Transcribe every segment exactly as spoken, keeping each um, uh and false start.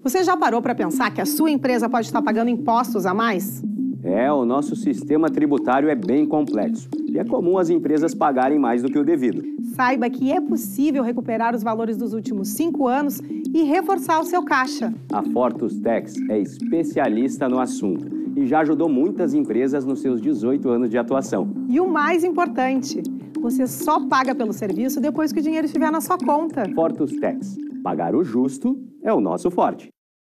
Você já parou para pensar que a sua empresa pode estar pagando impostos a mais? É, o nosso sistema tributário é bem complexo e é comum as empresas pagarem mais do que o devido. Saiba que é possível recuperar os valores dos últimos cinco anos e reforçar o seu caixa. A Fortus Tax é especialista no assunto e já ajudou muitas empresas nos seus dezoito anos de atuação. E o mais importante, você só paga pelo serviço depois que o dinheiro estiver na sua conta. Fortus Tax. Pagar o justo é o nosso forte.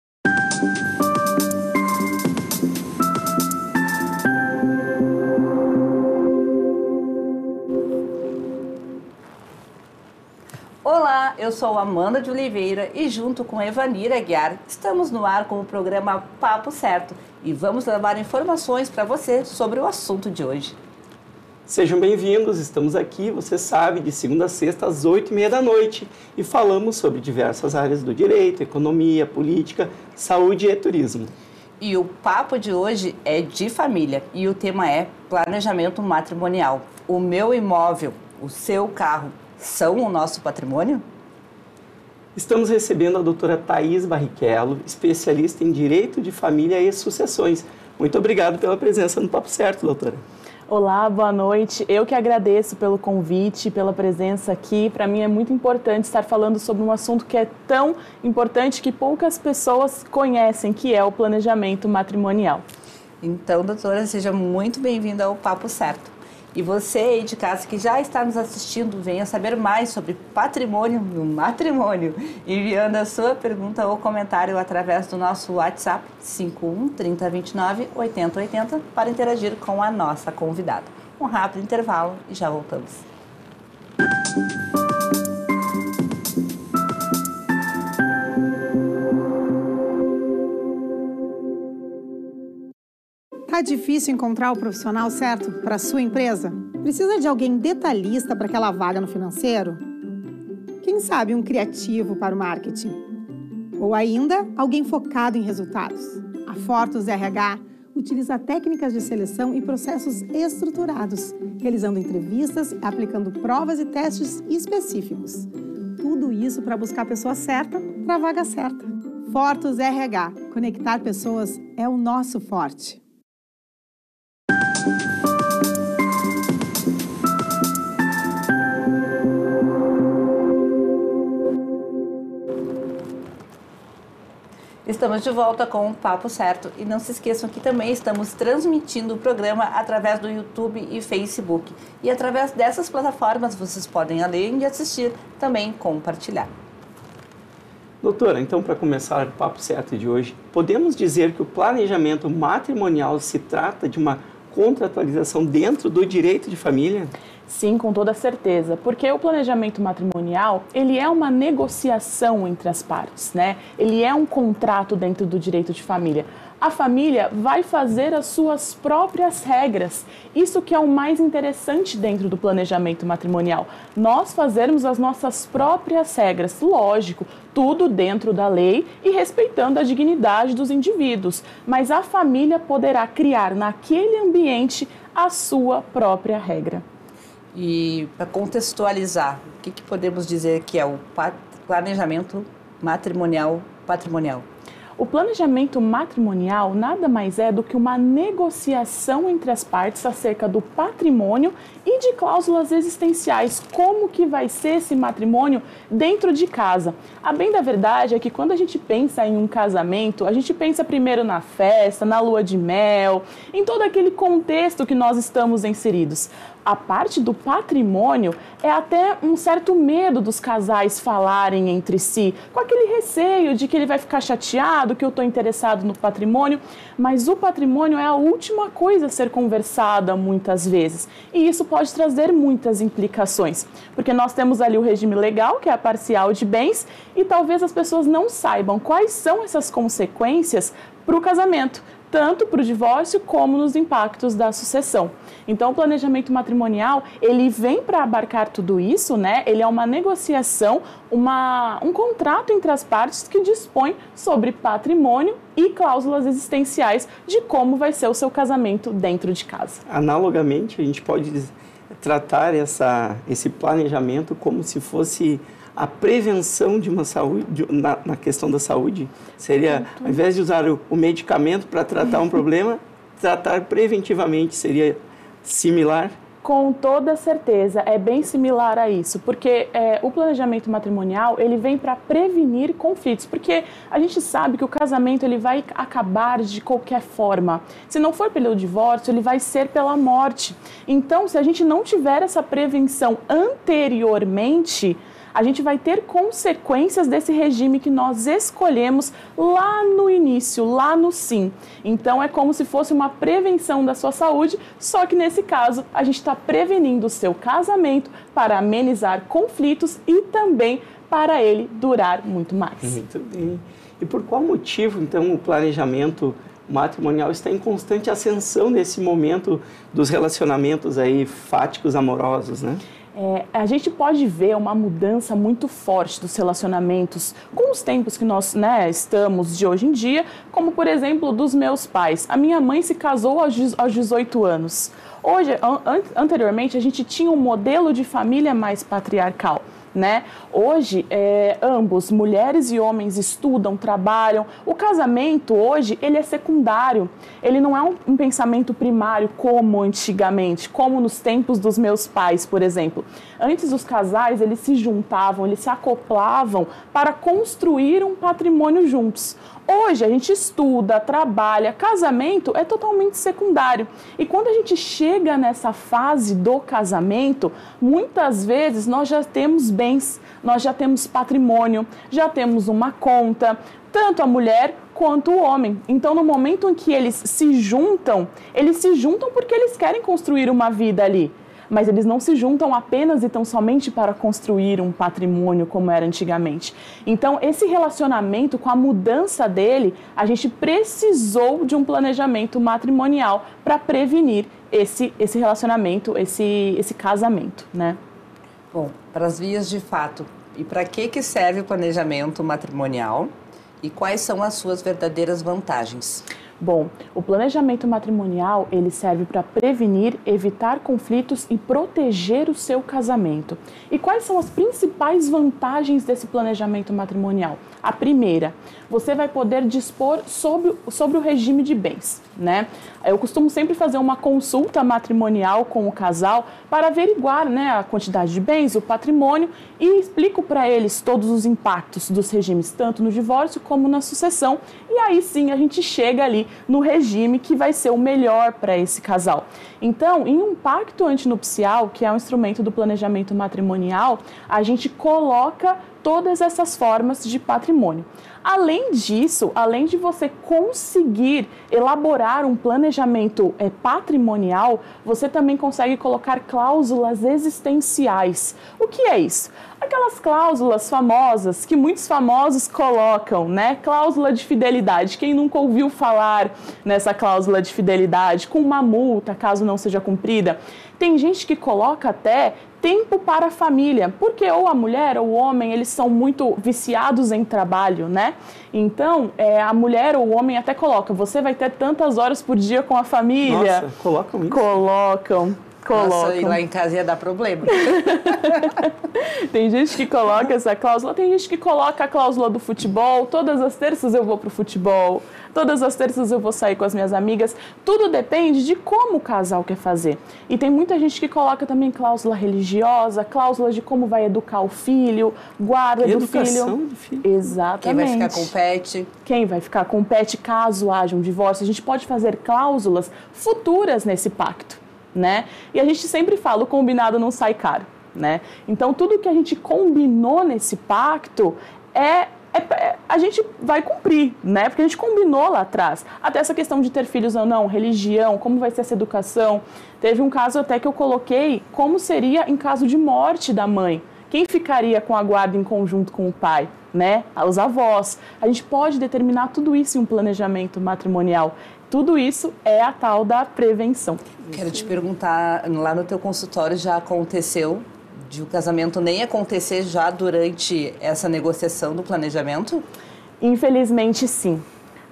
Olá, eu sou Amanda de Oliveira e junto com Evanira Aguiar estamos no ar com o programa Papo Certo e vamos levar informações para você sobre o assunto de hoje. Sejam bem-vindos, estamos aqui, você sabe, de segunda a sexta às oito e meia da noite e falamos sobre diversas áreas do direito, economia, política, saúde e turismo. E o papo de hoje é de família e o tema é planejamento matrimonial. O meu imóvel, o seu carro, são o nosso patrimônio? Estamos recebendo a doutora Thaís Barrichello, especialista em Direito de Família e Sucessões. Muito obrigado pela presença no Papo Certo, doutora. Olá, boa noite. Eu que agradeço pelo convite, pela presença aqui. Para mim é muito importante estar falando sobre um assunto que é tão importante que poucas pessoas conhecem, que é o planejamento matrimonial. Então, doutora, seja muito bem-vinda ao Papo Certo. E você aí de casa que já está nos assistindo, venha saber mais sobre patrimônio no matrimônio, enviando a sua pergunta ou comentário através do nosso WhatsApp cinco um, trinta, vinte e nove, oitenta, oitenta para interagir com a nossa convidada. Um rápido intervalo e já voltamos. Tá difícil encontrar o profissional certo para a sua empresa? Precisa de alguém detalhista para aquela vaga no financeiro? Quem sabe um criativo para o marketing? Ou ainda, alguém focado em resultados? A Fortus R H utiliza técnicas de seleção e processos estruturados, realizando entrevistas e aplicando provas e testes específicos. Tudo isso para buscar a pessoa certa para a vaga certa. Fortus R H. Conectar pessoas é o nosso forte. Estamos de volta com o Papo Certo e não se esqueçam que também estamos transmitindo o programa através do YouTube e Facebook. E através dessas plataformas vocês podem, além de assistir, também compartilhar. Doutora, então para começar o Papo Certo de hoje, podemos dizer que o planejamento matrimonial se trata de uma contratualização dentro do direito de família? Sim, com toda certeza, porque o planejamento matrimonial, ele é uma negociação entre as partes, né? Ele é um contrato dentro do direito de família. A família vai fazer as suas próprias regras. Isso que é o mais interessante dentro do planejamento matrimonial. Nós fazermos as nossas próprias regras, lógico, tudo dentro da lei e respeitando a dignidade dos indivíduos. Mas a família poderá criar naquele ambiente a sua própria regra. E para contextualizar, o que, que podemos dizer que é o planejamento matrimonial patrimonial? O planejamento matrimonial nada mais é do que uma negociação entre as partes acerca do patrimônio e de cláusulas existenciais, como que vai ser esse matrimônio dentro de casa. A bem da verdade é que quando a gente pensa em um casamento, a gente pensa primeiro na festa, na lua de mel, em todo aquele contexto que nós estamos inseridos. A parte do patrimônio é até um certo medo dos casais falarem entre si, com aquele receio de que ele vai ficar chateado, que eu estou interessado no patrimônio, mas o patrimônio é a última coisa a ser conversada muitas vezes. E isso pode trazer muitas implicações, porque nós temos ali o regime legal, que é a parcial de bens, e talvez as pessoas não saibam quais são essas consequências para o casamento, tanto para o divórcio como nos impactos da sucessão. Então, o planejamento matrimonial, ele vem para abarcar tudo isso, né? Ele é uma negociação, uma, um contrato entre as partes que dispõe sobre patrimônio e cláusulas existenciais de como vai ser o seu casamento dentro de casa. Analogamente, a gente pode tratar essa, esse planejamento como se fosse a prevenção de uma saúde, de, na, na questão da saúde? Seria, ao invés de usar o, o medicamento para tratar um problema, tratar preventivamente seria similar? Com toda certeza, é bem similar a isso, porque é, o planejamento matrimonial, ele vem para prevenir conflitos, porque a gente sabe que o casamento ele vai acabar de qualquer forma. Se não for pelo divórcio, ele vai ser pela morte. Então, se a gente não tiver essa prevenção anteriormente, a gente vai ter consequências desse regime que nós escolhemos lá no início, lá no sim. Então, é como se fosse uma prevenção da sua saúde, só que nesse caso, a gente está prevenindo o seu casamento para amenizar conflitos e também para ele durar muito mais. Muito bem. E por qual motivo, então, o planejamento matrimonial está em constante ascensão nesse momento dos relacionamentos aí fáticos, amorosos, né? É, a gente pode ver uma mudança muito forte dos relacionamentos com os tempos que nós, né, estamos de hoje em dia, como, por exemplo, dos meus pais. A minha mãe se casou aos dezoito anos. Hoje, an anteriormente, a gente tinha um modelo de família mais patriarcal. Né? Hoje, é, ambos, mulheres e homens, estudam, trabalham. O casamento, hoje, ele é secundário. Ele não é um, um pensamento primário como antigamente, como nos tempos dos meus pais, por exemplo. Antes, os casais, eles se juntavam, eles se acoplavam para construir um patrimônio juntos. Hoje, a gente estuda, trabalha, casamento é totalmente secundário. E quando a gente chega nessa fase do casamento, muitas vezes nós já temos bens, nós já temos patrimônio, já temos uma conta, tanto a mulher quanto o homem. Então, no momento em que eles se juntam, eles se juntam porque eles querem construir uma vida ali. Mas eles não se juntam apenas e tão somente para construir um patrimônio como era antigamente. Então, esse relacionamento, com a mudança dele, a gente precisou de um planejamento matrimonial para prevenir esse, esse relacionamento, esse, esse casamento, né? Bom, para as vias de fato, e para que, que serve o planejamento matrimonial e quais são as suas verdadeiras vantagens? Bom, o planejamento matrimonial, ele serve para prevenir, evitar conflitos e proteger o seu casamento. E quais são as principais vantagens desse planejamento matrimonial? A primeira, você vai poder dispor sobre, sobre o regime de bens, né? Eu costumo sempre fazer uma consulta matrimonial com o casal para averiguar, né, a quantidade de bens, o patrimônio, e explico para eles todos os impactos dos regimes, tanto no divórcio como na sucessão. E aí sim a gente chega ali no regime que vai ser o melhor para esse casal. Então, em um pacto antinupcial, que é um instrumento do planejamento matrimonial, a gente coloca todas essas formas de patrimônio. Além disso, além de você conseguir elaborar um planejamento é, patrimonial, você também consegue colocar cláusulas existenciais. O que é isso? Aquelas cláusulas famosas que muitos famosos colocam, né? Cláusula de fidelidade. Quem nunca ouviu falar nessa cláusula de fidelidade, com uma multa, caso não seja cumprida? Tem gente que coloca até tempo para a família, porque ou a mulher ou o homem, eles são muito viciados em trabalho, né? Então, é, a mulher ou o homem até coloca, você vai ter tantas horas por dia com a família. Nossa, colocam isso? Colocam. Colocam. Nossa, e lá em casa ia dar problema. Tem gente que coloca essa cláusula, tem gente que coloca a cláusula do futebol, todas as terças eu vou pro futebol, todas as terças eu vou sair com as minhas amigas, tudo depende de como o casal quer fazer. E tem muita gente que coloca também cláusula religiosa, cláusula de como vai educar o filho, guarda do Educação filho. do filho. Exatamente. Quem vai ficar com o pet? Quem vai ficar com o pet caso haja um divórcio. A gente pode fazer cláusulas futuras nesse pacto, né? E a gente sempre fala, o combinado não sai caro, né? Então, tudo que a gente combinou nesse pacto é, é, é a gente vai cumprir, né? Porque a gente combinou lá atrás. Até essa questão de ter filhos ou não, religião, como vai ser essa educação. Teve um caso até que eu coloquei como seria em caso de morte da mãe. Quem ficaria com a guarda em conjunto com o pai, né? Os avós. A gente pode determinar tudo isso em um planejamento matrimonial. Tudo isso é a tal da prevenção. Quero te perguntar, lá no teu consultório já aconteceu de o casamento nem acontecer já durante essa negociação do planejamento? Infelizmente, sim.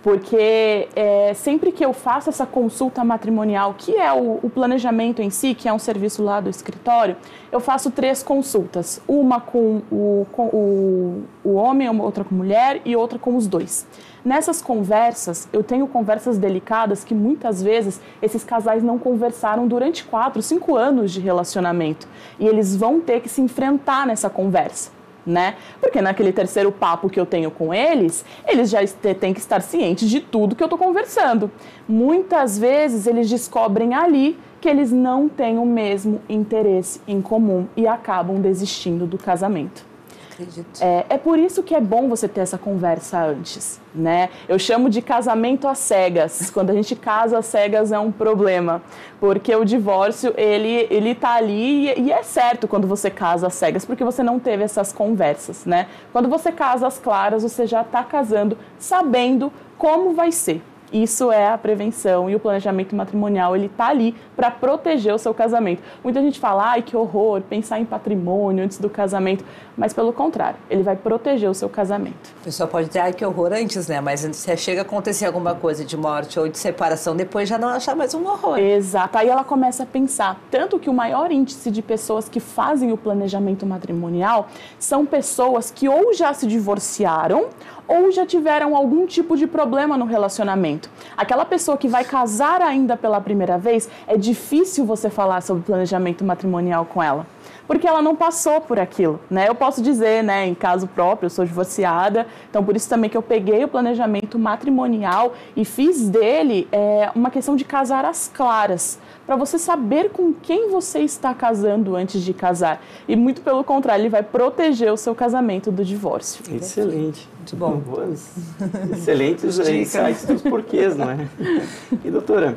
Porque é, sempre que eu faço essa consulta matrimonial, que é o, o planejamento em si, que é um serviço lá do escritório, eu faço três consultas. Uma com o, com o, o homem, outra com a mulher e outra com os dois. Nessas conversas, eu tenho conversas delicadas que muitas vezes esses casais não conversaram durante quatro, cinco anos de relacionamento. E eles vão ter que se enfrentar nessa conversa. Né? Porque naquele terceiro papo que eu tenho com eles, eles já têm que estar cientes de tudo que eu estou conversando. Muitas vezes eles descobrem ali que eles não têm o mesmo interesse em comum e acabam desistindo do casamento. Acredito. É, é por isso que é bom você ter essa conversa antes, né? Eu chamo de casamento às cegas. Quando a gente casa às cegas é um problema, porque o divórcio, ele, ele tá ali e, e é certo quando você casa às cegas, porque você não teve essas conversas, né? Quando você casa às claras, você já tá casando sabendo como vai ser. Isso é a prevenção e o planejamento matrimonial, ele tá ali para proteger o seu casamento. Muita gente fala, ai que horror, pensar em patrimônio antes do casamento, mas pelo contrário, ele vai proteger o seu casamento. O pessoal pode dizer, ai que horror antes, né? Mas se chega a acontecer alguma coisa de morte ou de separação, depois já não achar mais um horror. Exato, aí ela começa a pensar, tanto que o maior índice de pessoas que fazem o planejamento matrimonial são pessoas que ou já se divorciaram ou já tiveram algum tipo de problema no relacionamento. Aquela pessoa que vai casar ainda pela primeira vez, é difícil você falar sobre planejamento matrimonial com ela, porque ela não passou por aquilo, né? Eu posso dizer, né, em caso próprio, eu sou divorciada, então por isso também que eu peguei o planejamento matrimonial e fiz dele é, uma questão de casar às claras, para você saber com quem você está casando antes de casar. E muito pelo contrário, ele vai proteger o seu casamento do divórcio. Excelente. Muito bom. Boas. Excelentes insights dos porquês, não é? E doutora,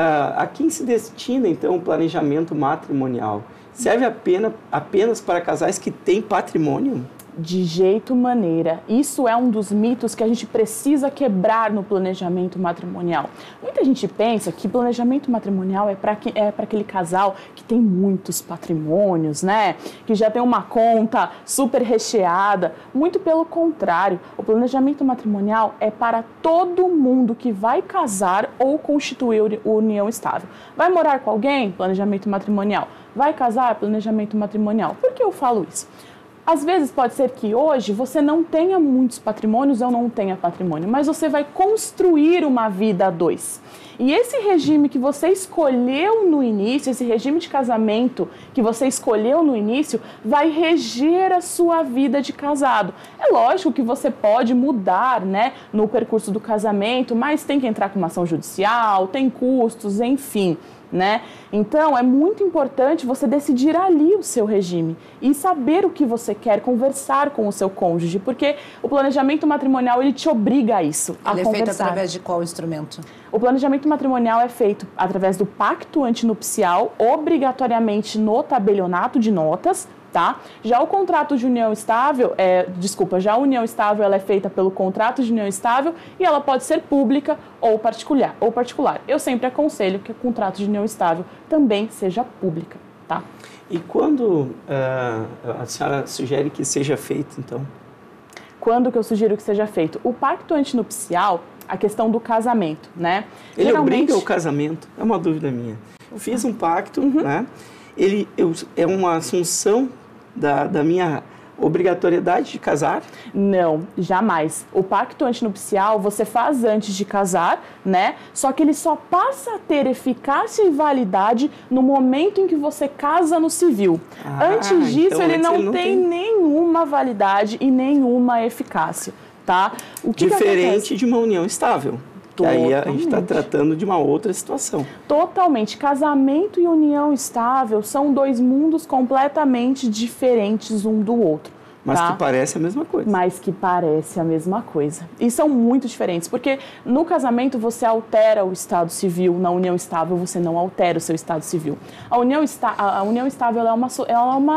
a quem se destina então o planejamento matrimonial? Serve apenas, apenas para casais que têm patrimônio? De jeito maneira. Isso é um dos mitos que a gente precisa quebrar no planejamento matrimonial. Muita gente pensa que planejamento matrimonial é para que, é para aquele casal que tem muitos patrimônios, né? Que já tem uma conta super recheada. Muito pelo contrário, o planejamento matrimonial é para todo mundo que vai casar ou constituir união estável. Vai morar com alguém? Planejamento matrimonial. Vai casar? Planejamento matrimonial. Por que eu falo isso? Às vezes pode ser que hoje você não tenha muitos patrimônios ou não tenha patrimônio, mas você vai construir uma vida a dois. E esse regime que você escolheu no início, esse regime de casamento que você escolheu no início, vai reger a sua vida de casado. É lógico que você pode mudar, né, no percurso do casamento, mas tem que entrar com uma ação judicial, tem custos, enfim. Né? Então, é muito importante você decidir ali o seu regime e saber o que você quer, conversar com o seu cônjuge, porque o planejamento matrimonial, ele te obriga a isso, a ele conversar. É feito através de qual instrumento? O planejamento matrimonial é feito através do pacto antinupcial, obrigatoriamente no tabelionato de notas, tá? Já o contrato de união estável, é, desculpa, já a união estável ela é feita pelo contrato de união estável e ela pode ser pública ou particular, ou particular. Eu sempre aconselho que o contrato de união estável também seja pública, tá? E quando uh, a senhora sugere que seja feito, então? Quando que eu sugiro que seja feito? O pacto antinupcial, a questão do casamento, né? Ele Geralmente... obriga o casamento? É uma dúvida minha. Eu fiz um pacto, uhum. né? Ele eu, é uma assunção da, da minha obrigatoriedade de casar? Não, jamais. O pacto antinupcial você faz antes de casar, né? Só que ele só passa a ter eficácia e validade no momento em que você casa no civil. Ah, antes disso, então, ele, antes não ele não tem, tem nenhuma validade e nenhuma eficácia, tá? O que Diferente que de uma união estável. E aí a gente está tratando de uma outra situação. Totalmente. Casamento e união estável são dois mundos completamente diferentes um do outro. Mas tá? que parece a mesma coisa. Mas que parece a mesma coisa. E são muito diferentes, porque no casamento você altera o estado civil, na união estável você não altera o seu estado civil. A união, está, a união estável ela é, uma, ela é uma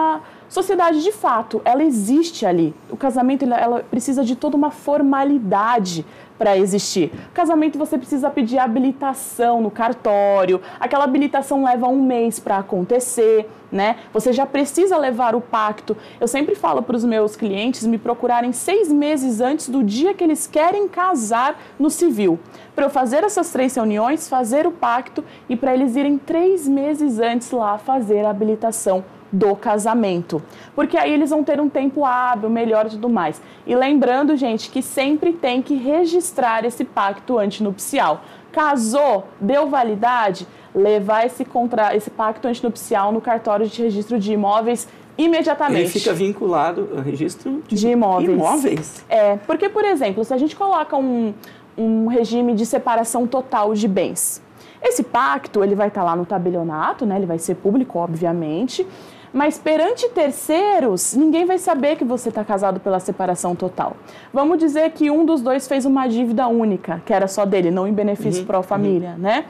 Sociedade, de fato, ela existe ali. O casamento, ela, ela precisa de toda uma formalidade para existir. Casamento, você precisa pedir habilitação no cartório. Aquela habilitação leva um mês para acontecer, né? Você já precisa levar o pacto. Eu sempre falo para os meus clientes me procurarem seis meses antes do dia que eles querem casar no civil, para eu fazer essas três reuniões, fazer o pacto e para eles irem três meses antes lá fazer a habilitação do casamento, porque aí eles vão ter um tempo hábil, melhor e tudo mais. E lembrando, gente, que sempre tem que registrar esse pacto antinupcial. Casou, deu validade, levar esse, contra... esse pacto antinupcial no cartório de registro de imóveis imediatamente. Ele fica vinculado ao registro de, de imóveis. imóveis. É, porque, por exemplo, se a gente coloca um, um regime de separação total de bens, esse pacto ele vai estar lá no tabelionato, né? Ele vai ser público, obviamente, mas perante terceiros, ninguém vai saber que você está casado pela separação total. Vamos dizer que um dos dois fez uma dívida única, que era só dele, não em benefício uhum, para a família, uhum. né?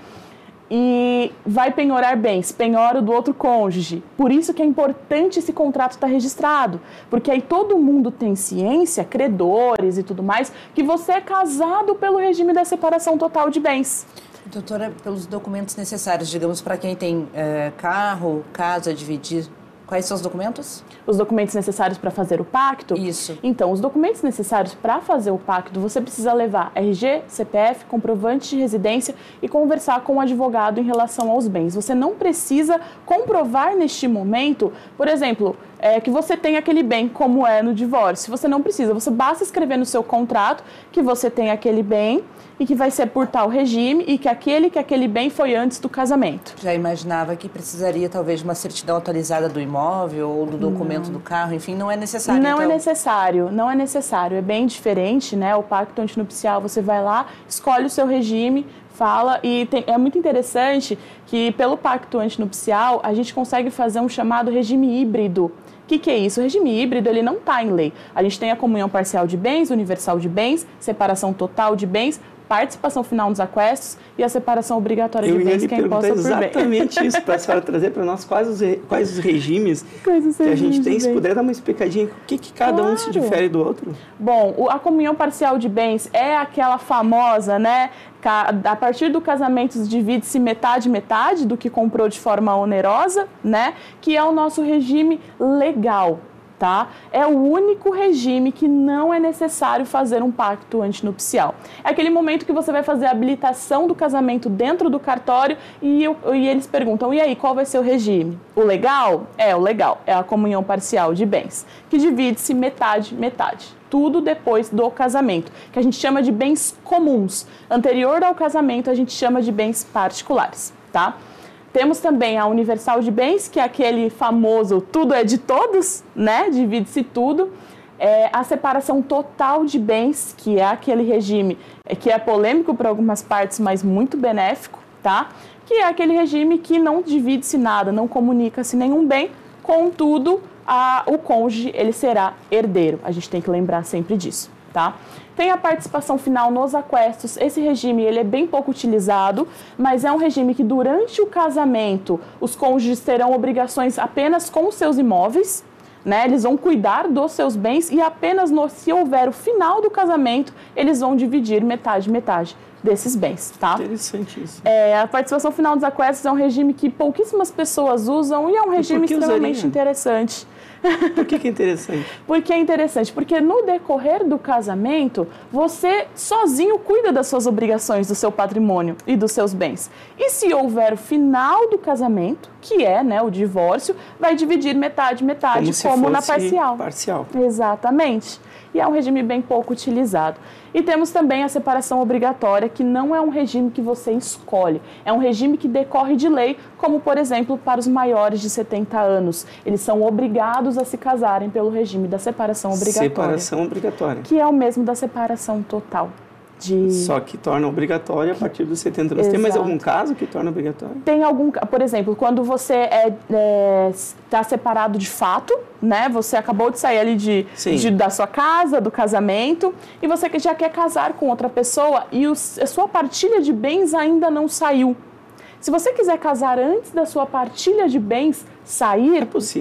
E vai penhorar bens, penhora do outro cônjuge. Por isso que é importante esse contrato estar registrado, porque aí todo mundo tem ciência, credores e tudo mais, que você é casado pelo regime da separação total de bens. Doutora, pelos documentos necessários, digamos, para quem tem é, carro, casa, dividir, quais são os documentos? Os documentos necessários para fazer o pacto? Isso. Então, os documentos necessários para fazer o pacto, você precisa levar R G, C P F, comprovante de residência e conversar com o advogado em relação aos bens. Você não precisa comprovar neste momento, por exemplo, é, que você tem aquele bem, como é no divórcio. Você não precisa, você basta escrever no seu contrato que você tem aquele bem e que vai ser por tal regime e que aquele que aquele bem foi antes do casamento. Já imaginava que precisaria talvez de uma certidão atualizada do imóvel ou do documento não. do carro, enfim, não é necessário. Não então... é necessário, não é necessário, é bem diferente, né? O pacto antinupcial, você vai lá, escolhe o seu regime, fala, e tem, é muito interessante que pelo pacto antinupcial a gente consegue fazer um chamado regime híbrido. O que, que é isso? O regime híbrido, ele não está em lei. A gente tem a comunhão parcial de bens, universal de bens, separação total de bens, participação final nos aquestos e a separação obrigatória Eu de bens, quem possa por bem. Exatamente isso, para a senhora trazer para nós quais os, quais os regimes quais que a gente tem. Se puder dar uma explicadinha, o que, que cada claro. um se difere do outro? Bom, a comunhão parcial de bens é aquela famosa, né? A partir do casamento divide-se metade, metade do que comprou de forma onerosa, né? Que é o nosso regime legal. Tá? É o único regime que não é necessário fazer um pacto antinupcial. É aquele momento que você vai fazer a habilitação do casamento dentro do cartório e, e eles perguntam, e aí, qual vai ser o regime? O legal? É, o legal. É a comunhão parcial de bens, que divide-se metade, metade. Tudo depois do casamento, que a gente chama de bens comuns. Anterior ao casamento, a gente chama de bens particulares, tá? Temos também a universal de bens, que é aquele famoso tudo é de todos, né? Divide-se tudo. É a separação total de bens, que é aquele regime que é polêmico para algumas partes, mas muito benéfico, tá? Que é aquele regime que não divide-se nada, não comunica-se nenhum bem, contudo, a, o cônjuge ele será herdeiro. A gente tem que lembrar sempre disso, tá? Tem a participação final nos aquestos. Esse regime ele é bem pouco utilizado, mas é um regime que durante o casamento os cônjuges terão obrigações apenas com os seus imóveis, né? Eles vão cuidar dos seus bens e apenas no, se houver o final do casamento, eles vão dividir metade, metade desses bens, tá? Interessante isso. É, a participação final dos aquestos é um regime que pouquíssimas pessoas usam e é um regime extremamente usaria? interessante. Por que, que é interessante? Porque é interessante, porque no decorrer do casamento, você sozinho cuida das suas obrigações, do seu patrimônio e dos seus bens. E se houver o final do casamento, que é, né, o divórcio, vai dividir metade, metade, como, como na parcial. parcial. Exatamente. E é um regime bem pouco utilizado. E temos também a separação obrigatória, que não é um regime que você escolhe, é um regime que decorre de lei, como, por exemplo, para os maiores de setenta anos. Eles são obrigados a se casarem pelo regime da separação obrigatória. Separação obrigatória. Que é o mesmo da separação total. De... Só que torna obrigatória a partir dos setenta anos. Exato. Tem mais algum caso que torna obrigatório? Tem algum, por exemplo, quando você é, é, tá separado de fato, né? Você acabou de sair ali de, de, da sua casa, do casamento, e você já quer casar com outra pessoa e os, a sua partilha de bens ainda não saiu. Se você quiser casar antes da sua partilha de bens sair... É possível.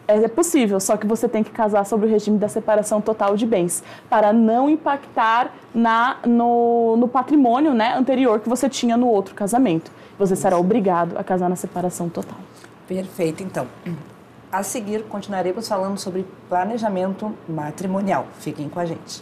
É possível, só que você tem que casar sobre o regime da separação total de bens, para não impactar na, no, no patrimônio, né, anterior que você tinha no outro casamento. Você será obrigado a casar na separação total. Perfeito, então. A seguir, continuaremos falando sobre planejamento matrimonial. Fiquem com a gente.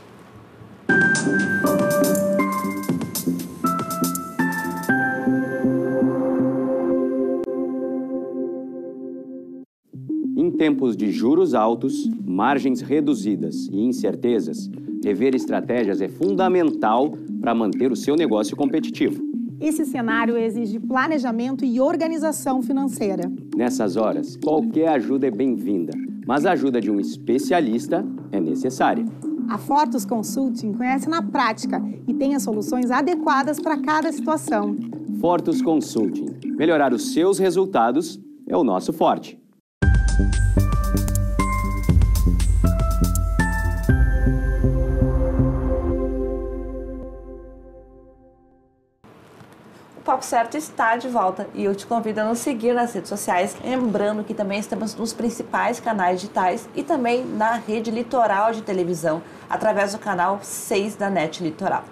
Em tempos de juros altos, margens reduzidas e incertezas, rever estratégias é fundamental para manter o seu negócio competitivo. Esse cenário exige planejamento e organização financeira. Nessas horas, qualquer ajuda é bem-vinda, mas a ajuda de um especialista é necessária. A Fortus Consulting conhece na prática e tem as soluções adequadas para cada situação. Fortus Consulting. Melhorar os seus resultados é o nosso forte. O Papo Certo está de volta e eu te convido a nos seguir nas redes sociais, lembrando que também estamos nos principais canais digitais e também na rede Litoral de televisão, através do canal seis da NET Litoral.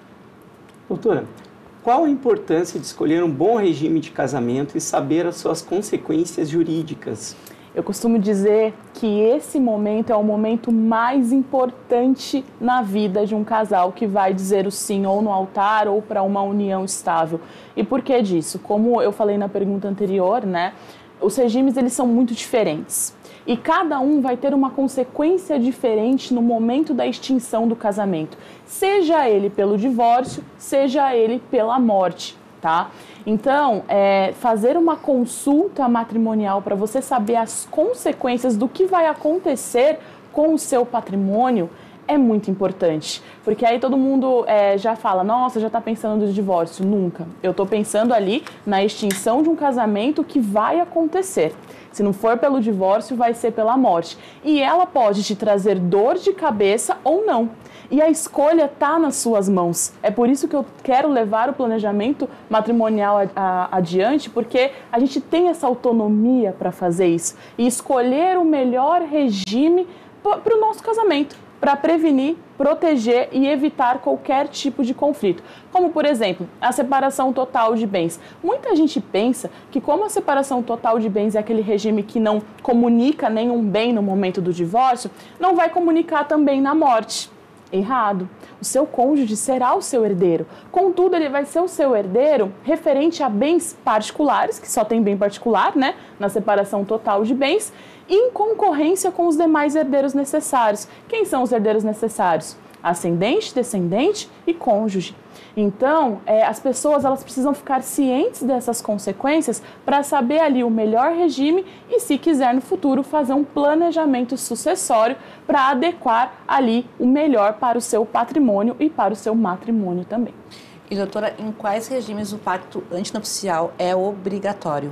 Doutora, qual a importância de escolher um bom regime de casamento e saber as suas consequências jurídicas? Eu costumo dizer que esse momento é o momento mais importante na vida de um casal que vai dizer o sim ou no altar ou para uma união estável. E por que disso? Como eu falei na pergunta anterior, né? Os regimes eles são muito diferentes e cada um vai ter uma consequência diferente no momento da extinção do casamento, seja ele pelo divórcio, seja ele pela morte. Tá? Então, é, fazer uma consulta matrimonial para você saber as consequências do que vai acontecer com o seu patrimônio é muito importante. Porque aí todo mundo é, já fala, nossa, já está pensando no divórcio. Nunca. Eu estou pensando ali na extinção de um casamento que vai acontecer. Se não for pelo divórcio, vai ser pela morte. E ela pode te trazer dor de cabeça ou não. E a escolha está nas suas mãos. É por isso que eu quero levar o planejamento matrimonial adiante, porque a gente tem essa autonomia para fazer isso e escolher o melhor regime para o nosso casamento, para prevenir, proteger e evitar qualquer tipo de conflito. Como, por exemplo, a separação total de bens. Muita gente pensa que como a separação total de bens é aquele regime que não comunica nenhum bem no momento do divórcio, não vai comunicar também na morte. Errado. O seu cônjuge será o seu herdeiro. Contudo, ele vai ser o seu herdeiro referente a bens particulares, que só tem bem particular, né, na separação total de bens, em concorrência com os demais herdeiros necessários. Quem são os herdeiros necessários? Ascendente, descendente e cônjuge. Então, é, as pessoas elas precisam ficar cientes dessas consequências para saber ali o melhor regime e, se quiser no futuro, fazer um planejamento sucessório para adequar ali o melhor para o seu patrimônio e para o seu matrimônio também. E, doutora, em quais regimes o pacto antinupcial é obrigatório?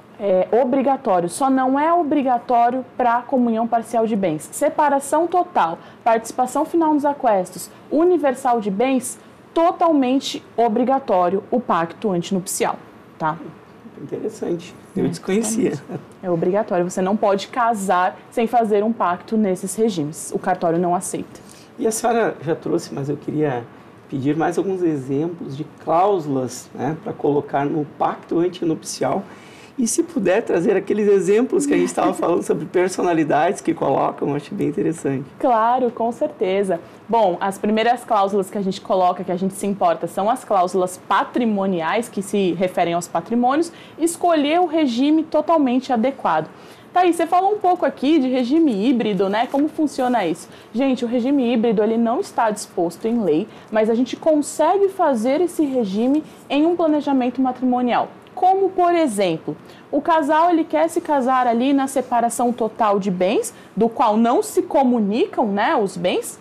É obrigatório, só não é obrigatório para a comunhão parcial de bens. Separação total, participação final nos aquestos, universal de bens, totalmente obrigatório o pacto antinupcial, tá? Interessante, eu desconhecia. É obrigatório, você não pode casar sem fazer um pacto nesses regimes, o cartório não aceita. E a senhora já trouxe, mas eu queria pedir mais alguns exemplos de cláusulas, né, para colocar no pacto antinupcial. E se puder trazer aqueles exemplos que a gente estava falando sobre personalidades que colocam, eu acho bem interessante. Claro, com certeza. Bom, as primeiras cláusulas que a gente coloca, que a gente se importa, são as cláusulas patrimoniais, que se referem aos patrimônios, escolher o regime totalmente adequado. Tá aí, você falou um pouco aqui de regime híbrido, né? Como funciona isso? Gente, o regime híbrido, ele não está disposto em lei, mas a gente consegue fazer esse regime em um planejamento matrimonial. Como, por exemplo, o casal ele quer se casar ali na separação total de bens, do qual não se comunicam, né, os bens,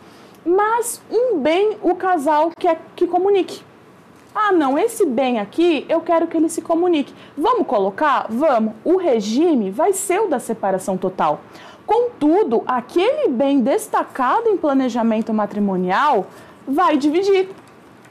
mas um bem o casal quer que comunique. Ah, não, esse bem aqui eu quero que ele se comunique. Vamos colocar? Vamos. O regime vai ser o da separação total. Contudo, aquele bem destacado em planejamento matrimonial vai dividir.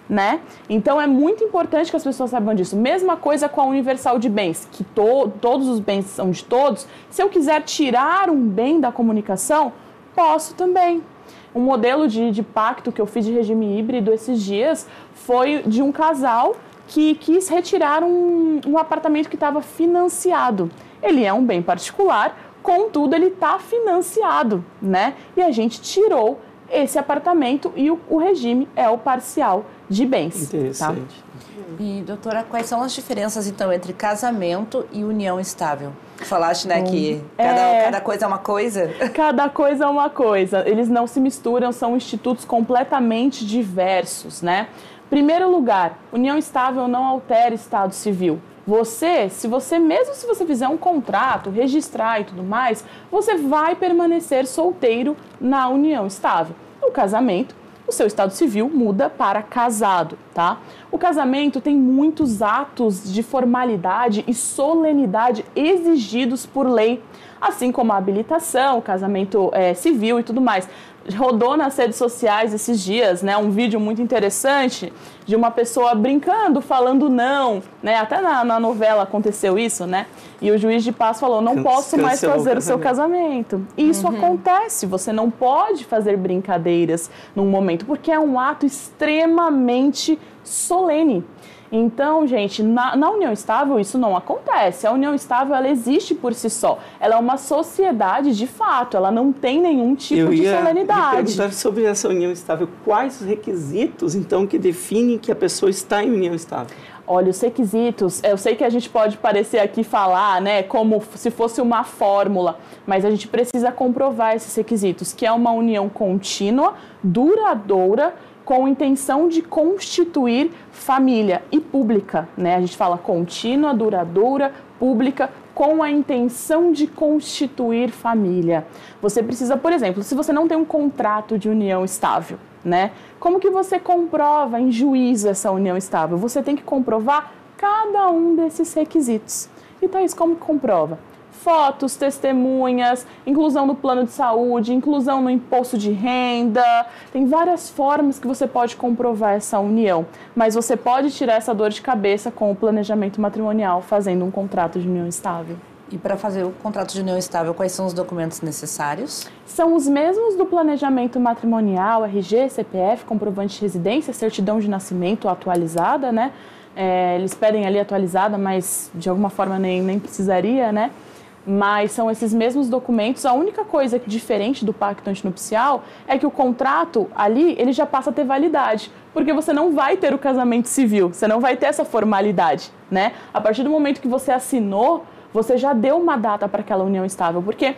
né? Então é muito importante que as pessoas saibam disso. Mesma coisa com a universal de bens, que to, todos os bens são de todos. Se eu quiser tirar um bem da comunicação, posso também. Um modelo de, de pacto que eu fiz de regime híbrido esses dias foi de um casal que quis retirar um, um apartamento que estava financiado. Ele é um bem particular, contudo ele está financiado, né? E a gente tirou esse apartamento e o, o regime é o parcial de bens. Interessante. Tá? E, doutora, quais são as diferenças, então, entre casamento e união estável? Falaste, né, que cada, é... cada coisa é uma coisa? Cada coisa é uma coisa. Eles não se misturam, são institutos completamente diversos, né? Primeiro lugar, união estável não altera estado civil. Você, se você, mesmo se você fizer um contrato, registrar e tudo mais, você vai permanecer solteiro na união estável. No casamento, o seu estado civil muda para casado, tá? O casamento tem muitos atos de formalidade e solenidade exigidos por lei, assim como a habilitação, o casamento é, civil e tudo mais. Rodou nas redes sociais esses dias, né, um vídeo muito interessante de uma pessoa brincando, falando não, né, até na, na novela aconteceu isso, né, e o juiz de paz falou, não posso mais fazer o seu casamento. E isso uhum. acontece, você não pode fazer brincadeiras num momento, porque é um ato extremamente solene. Então, gente, na, na união estável isso não acontece. A união estável, ela existe por si só. Ela é uma sociedade de fato, ela não tem nenhum tipo Eu de ia solenidade. Eu perguntar sobre essa união estável. Quais os requisitos, então, que definem que a pessoa está em união estável? Olha, os requisitos, eu sei que a gente pode parecer aqui falar, né, como se fosse uma fórmula, mas a gente precisa comprovar esses requisitos, que é uma união contínua, duradoura, com intenção de constituir família e pública, né? A gente fala contínua, duradoura, pública, com a intenção de constituir família. Você precisa, por exemplo, se você não tem um contrato de união estável, né? Como que você comprova em juízo essa união estável? Você tem que comprovar cada um desses requisitos. E Thaís, como que comprova? Fotos, testemunhas, inclusão no plano de saúde, inclusão no imposto de renda. Tem várias formas que você pode comprovar essa união, mas você pode tirar essa dor de cabeça com o planejamento matrimonial fazendo um contrato de união estável. E para fazer o contrato de união estável, quais são os documentos necessários? São os mesmos do planejamento matrimonial, R G, C P F, comprovante de residência, certidão de nascimento atualizada, né? É, eles pedem ali atualizada, mas de alguma forma nem, nem precisaria, né? Mas são esses mesmos documentos. A única coisa que diferente do pacto antinupcial é que o contrato ali, ele já passa a ter validade, porque você não vai ter o casamento civil, você não vai ter essa formalidade, né? A partir do momento que você assinou, você já deu uma data para aquela união estável, porque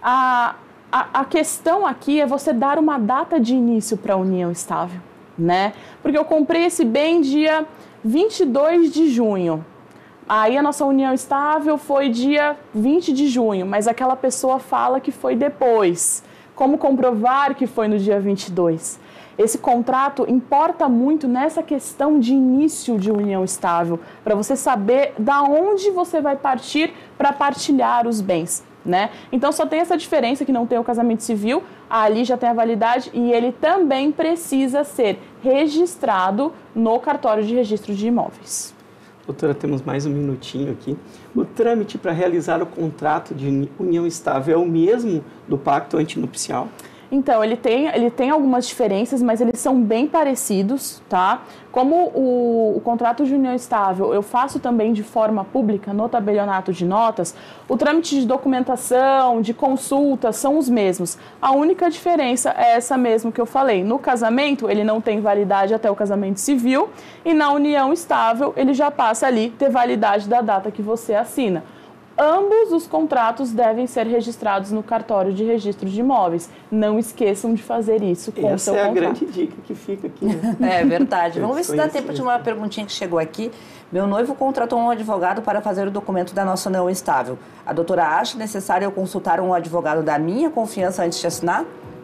a, a, a questão aqui é você dar uma data de início para a união estável, né? Porque eu comprei esse bem dia vinte e dois de junho. Aí a nossa união estável foi dia vinte de junho, mas aquela pessoa fala que foi depois. Como comprovar que foi no dia vinte e dois? Esse contrato importa muito nessa questão de início de união estável, para você saber da onde você vai partir para partilhar os bens, né? Então só tem essa diferença que não tem o casamento civil, ali já tem a validade e ele também precisa ser registrado no cartório de registro de imóveis. Doutora, temos mais um minutinho aqui. O trâmite para realizar o contrato de união estável é o mesmo do pacto antinupcial? Então, ele tem, ele tem algumas diferenças, mas eles são bem parecidos, tá? Como o, o contrato de união estável eu faço também de forma pública no tabelionato de notas, o trâmite de documentação, de consulta são os mesmos. A única diferença é essa mesmo que eu falei. No casamento, ele não tem validade até o casamento civil e na união estável, ele já passa ali ter validade da data que você assina. Ambos os contratos devem ser registrados no cartório de registro de imóveis. Não esqueçam de fazer isso com o seu contrato. Essa é a grande dica que fica aqui. Né? É verdade. Vamos ver se dá tempo de uma perguntinha que chegou aqui. Meu noivo contratou um advogado para fazer o documento da nossa união estável. A doutora acha necessário eu consultar um advogado da minha confiança antes de assinar?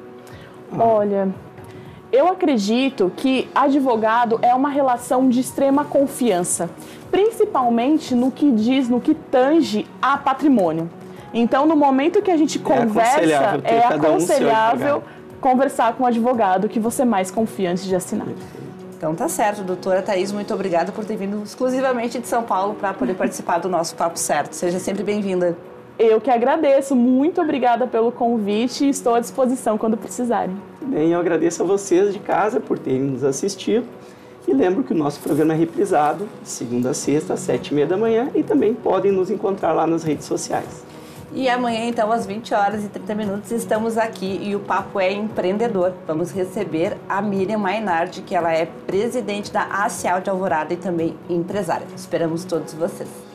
Olha, eu acredito que advogado é uma relação de extrema confiança, principalmente no que diz, no que tange a patrimônio. Então, no momento que a gente conversa, é aconselhável, é aconselhável um conversar com o advogado que você mais confia antes de assinar. Então tá certo, doutora Thaís, muito obrigada por ter vindo exclusivamente de São Paulo para poder participar do nosso Papo Certo. Seja sempre bem-vinda. Eu que agradeço, muito obrigada pelo convite e estou à disposição quando precisarem. Bem, eu agradeço a vocês de casa por terem nos assistido e lembro que o nosso programa é reprisado de segunda a sexta, às sete e meia da manhã e também podem nos encontrar lá nas redes sociais. E amanhã, então, às vinte horas e trinta minutos, estamos aqui e o papo é empreendedor. Vamos receber a Miriam Mainardi, que ela é presidente da Acial de Alvorada e também empresária. Esperamos todos vocês.